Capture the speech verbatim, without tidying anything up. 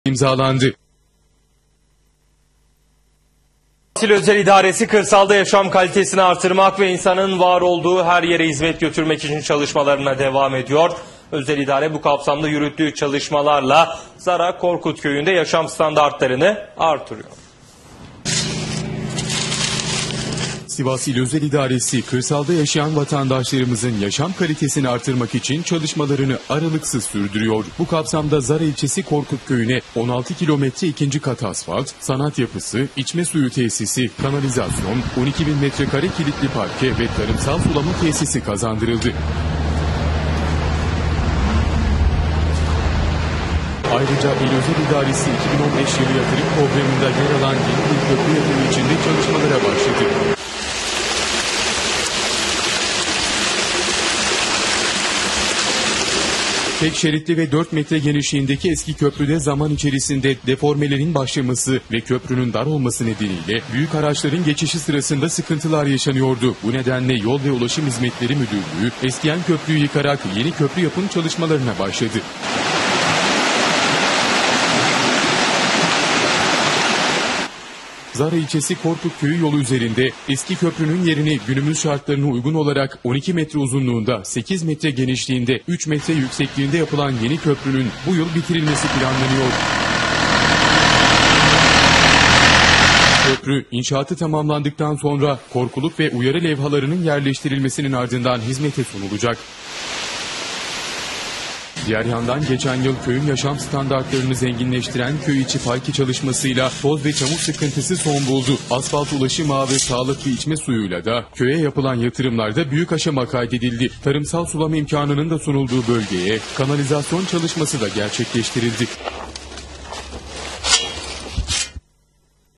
imzalandı. İl Özel İdaresi kırsalda yaşam kalitesini artırmak ve insanın var olduğu her yere hizmet götürmek için çalışmalarına devam ediyor. Özel İdare bu kapsamda yürüttüğü çalışmalarla Zara Korkut Köyü'nde yaşam standartlarını artırıyor. Sivas İl Özel İdaresi, kırsalda yaşayan vatandaşlarımızın yaşam kalitesini artırmak için çalışmalarını aralıksız sürdürüyor. Bu kapsamda Zara ilçesi Korkut Köyü'ne on altı kilometre ikinci kat asfalt, sanat yapısı, içme suyu tesisi, kanalizasyon, on iki bin metrekare kilitli parke ve tarımsal sulama tesisi kazandırıldı. Ayrıca İl Özel İdaresi iki bin on beş yılı yatırım programında yer alan yeni bir köprü yatırımı içinde çalışmalara başladı. Tek şeritli ve dört metre genişliğindeki eski köprüde zaman içerisinde deformelerin başlaması ve köprünün dar olması nedeniyle büyük araçların geçişi sırasında sıkıntılar yaşanıyordu. Bu nedenle Yol ve Ulaşım Hizmetleri Müdürlüğü eskiyen köprüyü yıkarak yeni köprü yapım çalışmalarına başladı. Zara ilçesi Korkut Köyü yolu üzerinde eski köprünün yerini günümüz şartlarına uygun olarak on iki metre uzunluğunda, sekiz metre genişliğinde, üç metre yüksekliğinde yapılan yeni köprünün bu yıl bitirilmesi planlanıyor. Köprü inşaatı tamamlandıktan sonra korkuluk ve uyarı levhalarının yerleştirilmesinin ardından hizmete sunulacak. Diğer yandan geçen yıl köyün yaşam standartlarını zenginleştiren köy içi parke çalışmasıyla toz ve çamur sıkıntısı son buldu. Asfalt ulaşım ağı ve sağlıklı içme suyuyla da köye yapılan yatırımlarda büyük aşama kaydedildi. Tarımsal sulama imkanının da sunulduğu bölgeye kanalizasyon çalışması da gerçekleştirildi.